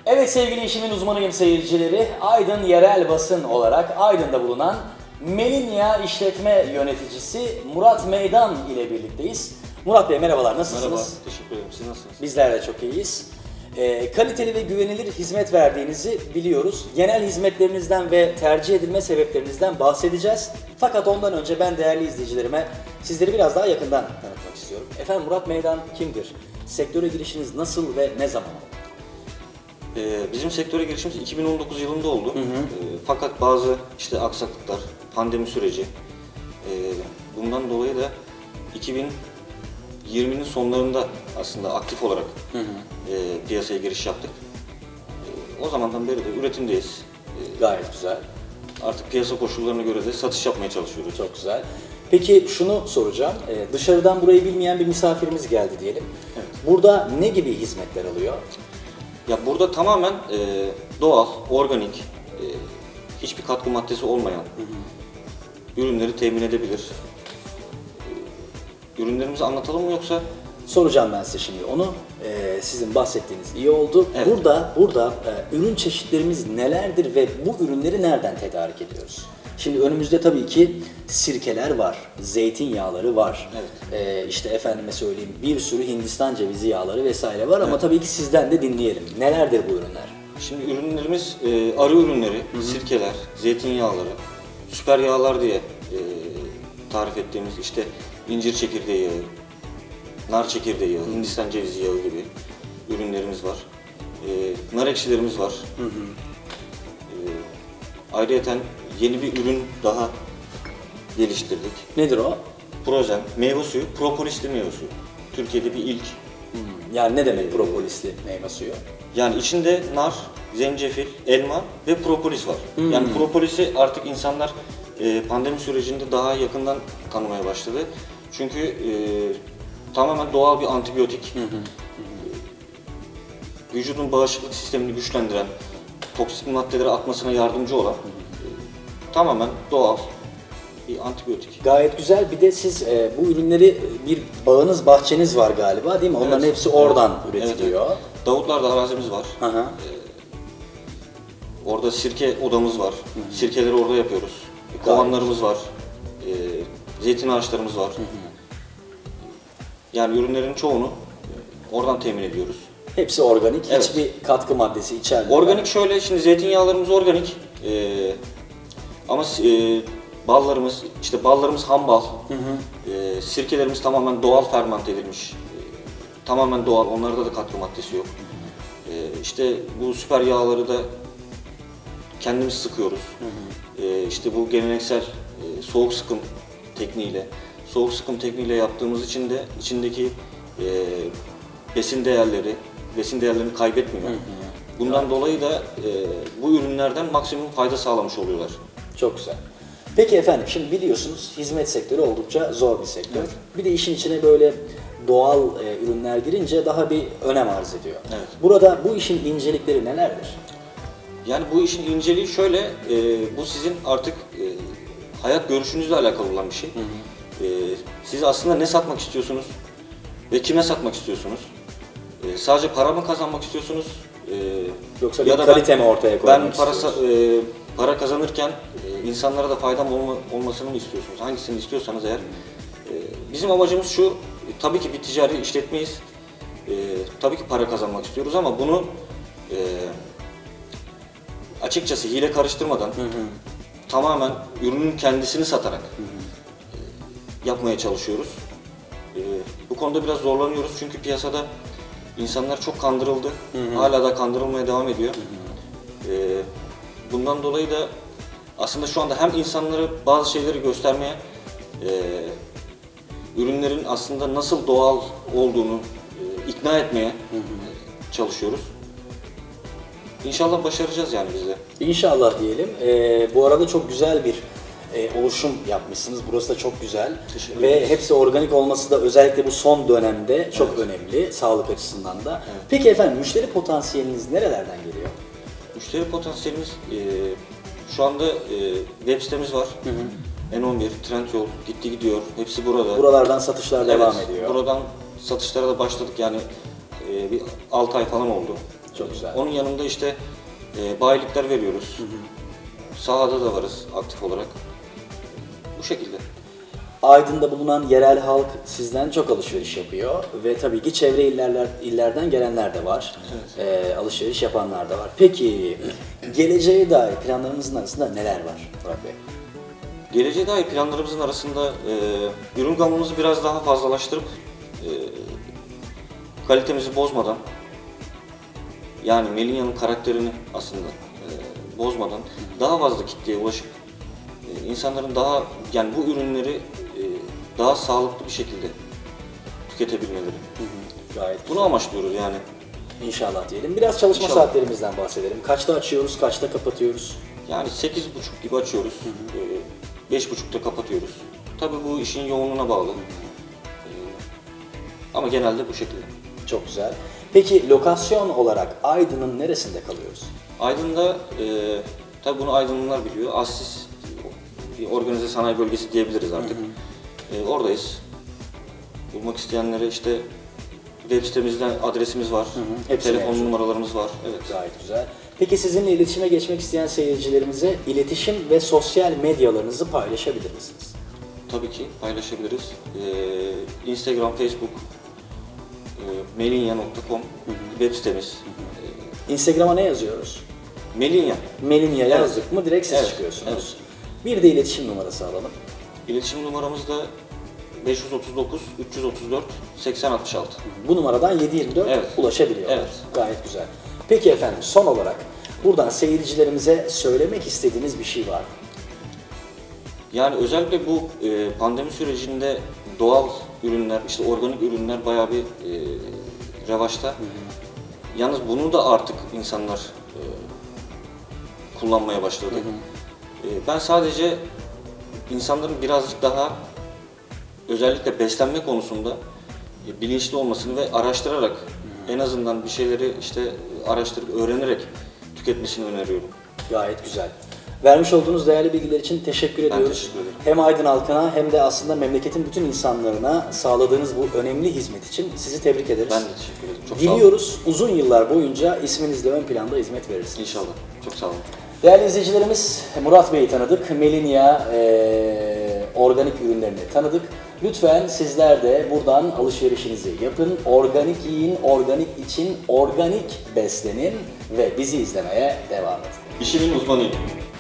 Evet sevgili işimin uzmanıyım seyircileri, Aydın yerel basın olarak Aydın'da bulunan Melinya İşletme Yöneticisi Murat Meydan ile birlikteyiz. Murat Bey merhabalar, nasılsınız? Merhaba, teşekkür ederim. Siz nasılsınız? Bizler de çok iyiyiz. Kaliteli ve güvenilir hizmet verdiğinizi biliyoruz. Genel hizmetlerinizden ve tercih edilme sebeplerinizden bahsedeceğiz. Fakat ondan önce ben değerli izleyicilerime sizleri biraz daha yakından tanıtmak istiyorum. Efendim Murat Meydan kimdir? Sektöre girişiniz nasıl ve ne zaman oldu? Bizim sektöre girişimiz 2019 yılında oldu. Fakat bazı aksaklıklar, pandemi süreci, bundan dolayı da 2020'nin sonlarında aslında aktif olarak piyasaya giriş yaptık. O zamandan beri de üretimdeyiz. Gayet güzel. Artık piyasa koşullarına göre de satış yapmaya çalışıyoruz. Çok güzel. Peki şunu soracağım. Dışarıdan burayı bilmeyen bir misafirimiz geldi diyelim. Evet. Burada ne gibi hizmetler alıyor? Ya burada tamamen doğal, organik, hiçbir katkı maddesi olmayan ürünleri temin edebilir. Ürünlerimizi anlatalım mı yoksa? Soracağım ben size şimdi onu. Sizin bahsettiğiniz iyi oldu. Evet. Burada ürün çeşitlerimiz nelerdir ve bu ürünleri nereden tedarik ediyoruz? Şimdi önümüzde tabii ki sirkeler var, zeytinyağları var. Evet. İşte efendime söyleyeyim bir sürü Hindistan cevizi yağları vesaire var ama tabii ki sizden de dinleyelim. Nelerdir bu ürünler? Şimdi ürünlerimiz arı ürünleri, sirkeler, zeytinyağları, süper yağlar diye tarif ettiğimiz incir çekirdeği yağı, nar çekirdeği yağı, Hindistan cevizi yağı gibi ürünlerimiz var. Nar ekşilerimiz var. Ayrıyeten yeni bir ürün daha geliştirdik. Nedir o? Prozen, meyve suyu, propolisli meyve suyu. Türkiye'de bir ilk. Yani ne demek propolisli meyve suyu? Yani içinde nar, zencefil, elma ve propolis var. Yani propolisi artık insanlar pandemi sürecinde daha yakından tanımaya başladı. Çünkü tamamen doğal bir antibiyotik. Vücudun bağışıklık sistemini güçlendiren, toksik maddeleri atmasına yardımcı olan tamamen doğal bir antibiyotik. Gayet güzel. Bir de siz bu ürünleri bir bağınız, bahçeniz var galiba değil mi? Onların Evet. hepsi oradan üretiliyor. Evet. Davutlar'da arazimiz var. Hı. Orada sirke odamız var. Sirkeleri orada yapıyoruz. Kovanlarımız var. Zeytin ağaçlarımız var. Yani ürünlerin çoğunu oradan temin ediyoruz. Hepsi organik, Evet. hiçbir katkı maddesi içermiyor. Organik şöyle, şimdi zeytinyağlarımız organik. Ama ballarımız ham bal. Sirkelerimiz tamamen doğal fermente edilmiş. Tamamen doğal, onlarda da katkı maddesi yok. Bu süper yağları da kendimiz sıkıyoruz. Bu geleneksel soğuk sıkım tekniğiyle. Soğuk sıkım tekniğiyle yaptığımız için de içindeki besin değerlerini kaybetmiyor. Bundan dolayı da bu ürünlerden maksimum fayda sağlamış oluyorlar. Çok güzel. Peki efendim, şimdi biliyorsunuz hizmet sektörü oldukça zor bir sektör. Evet. Bir de işin içine böyle doğal ürünler girince daha bir önem arz ediyor. Evet. Burada bu işin incelikleri nelerdir? Yani bu işin inceliği şöyle, bu sizin artık hayat görüşünüzle alakalı olan bir şey. Siz aslında ne satmak istiyorsunuz ve kime satmak istiyorsunuz? Sadece para mı kazanmak istiyorsunuz? Yoksa bir kalite mi ortaya koymak istiyorsunuz? Para kazanırken insanlara da faydam olmasını mı istiyorsunuz? Hangisini istiyorsanız eğer. Bizim amacımız şu, tabii ki bir ticari işletmeyiz. Tabii ki para kazanmak istiyoruz ama bunu açıkçası hile karıştırmadan tamamen ürünün kendisini satarak yapmaya çalışıyoruz. Bu konuda biraz zorlanıyoruz çünkü piyasada insanlar çok kandırıldı. Hala da kandırılmaya devam ediyor. Bundan dolayı da aslında şu anda hem insanlara bazı şeyleri göstermeye, ürünlerin aslında nasıl doğal olduğunu ikna etmeye çalışıyoruz. İnşallah başaracağız yani biz de. İnşallah diyelim. Bu arada çok güzel bir oluşum yapmışsınız. Burası da çok güzel. Teşekkür Ve ederiz. hepsi organik olması da özellikle bu son dönemde çok önemli. Sağlık açısından da. Evet. Peki efendim, müşteri potansiyeliniz nerelerden geliyor? Müşteri potansiyelimiz şu anda web sitemiz var. N11, Trendyol, Gitti Gidiyor. Hepsi burada. Buralardan satışlar devam Evet, ediyor. Buradan satışlara da başladık yani bir 6 ay falan oldu. Çok güzel. Onun yanında işte bayilikler veriyoruz. Sahada da varız aktif olarak. Bu şekilde. Aydın'da bulunan yerel halk sizden çok alışveriş yapıyor ve tabii ki çevre illerden gelenler de var. Evet. Alışveriş yapanlar da var. Peki geleceğe dair planlarınızın arasında neler var Murat Bey? Geleceğe dair planlarımızın arasında ürün gamımızı biraz daha fazlalaştırıp kalitemizi bozmadan, yani Melinya'nın karakterini aslında bozmadan daha fazla kitleye ulaşıp insanların daha, yani bu ürünleri daha sağlıklı bir şekilde tüketebilmeleri. Gayet Bunu amaçlıyoruz yani. İnşallah diyelim. Biraz çalışma İnşallah. saatlerimizden bahsedelim. Kaçta açıyoruz, kaçta kapatıyoruz? Yani 8.30 gibi açıyoruz, 5.30'da kapatıyoruz. Tabii bu işin yoğunluğuna bağlı. Ama genelde bu şekilde. Çok güzel. Peki lokasyon olarak Aydın'ın neresinde kalıyoruz? Aydın'da, tabii bunu Aydınlılar biliyor, Assis bir organize sanayi bölgesi diyebiliriz artık. Oradayız. Bulmak isteyenlere işte web sitemizden adresimiz var, Hepsi telefon mevcut. numaralarımız var. Evet. Gayet güzel. Peki sizinle iletişime geçmek isteyen seyircilerimize iletişim ve sosyal medyalarınızı paylaşabilir misiniz? Tabii ki paylaşabiliriz. Instagram, Facebook, melinya.com web sitemiz. Instagram'a ne yazıyoruz? Melinya. Melinya Evet. yazdık mı direkt siz Evet, çıkıyorsunuz. Bir de iletişim numarası alalım. İletişim numaramız da 539 334 8066. Bu numaradan 7/24 Evet. ulaşabiliyorlar. Evet. Gayet güzel. Peki efendim son olarak buradan seyircilerimize söylemek istediğiniz bir şey var mı? Yani özellikle bu pandemi sürecinde doğal ürünler, işte organik ürünler bayağı bir revaçta. Yalnız bunu da artık insanlar kullanmaya başladı. Ben sadece insanların birazcık daha özellikle beslenme konusunda bilinçli olmasını ve araştırarak en azından bir şeyleri işte araştırıp öğrenerek tüketmesini öneriyorum. Gayet güzel. Vermiş olduğunuz değerli bilgiler için teşekkür ediyoruz. teşekkür ederim. Hem Aydın halkına hem de aslında memleketin bütün insanlarına sağladığınız bu önemli hizmet için sizi tebrik ederiz. Ben de teşekkür ederim. Çok sağ olun. Diliyoruz uzun yıllar boyunca isminizle ön planda hizmet verirsiniz. İnşallah. Çok sağ olun. Değerli izleyicilerimiz, Murat Bey'i tanıdık. Melinya organik ürünlerini tanıdık. Lütfen sizler de buradan alışverişinizi yapın. Organik yiyin, organik için organik beslenin ve bizi izlemeye devam edin. İşimin uzmanıyım.